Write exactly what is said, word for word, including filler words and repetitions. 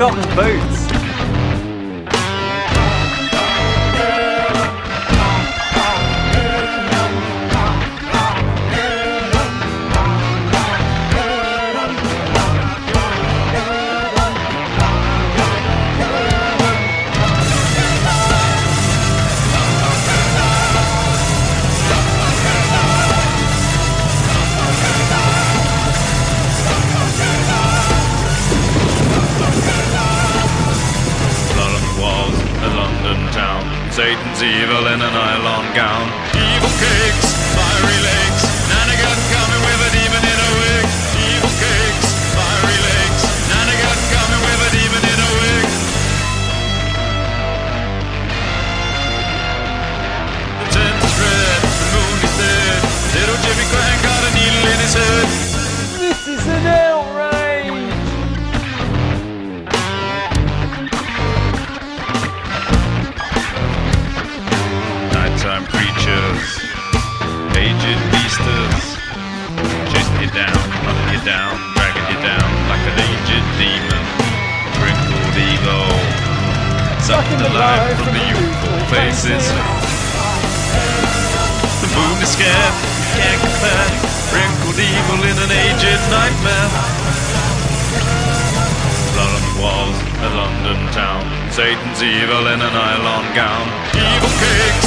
forgotten boots. Satan's evil in a nylon gown. Evil cakes, fiery legs. Nanageddon coming with a demon in a wig. Evil cakes, fiery legs. Nanageddon coming with a demon in a wig. The tent is red, the moon is dead. Little Jimmy Crank got a needle in his head. This is an outrage. Nighttime preachers, aged beasters, chasing you down, hunting you down, dragging you down like an aged demon. Wrinkled ego, sucking the life from the youthful faces. The moon is scared, can't compare. Wrinkled evil in an aged nightmare. Blood on the walls, a London town. Satan's evil in a nylon gown. Evil cakes.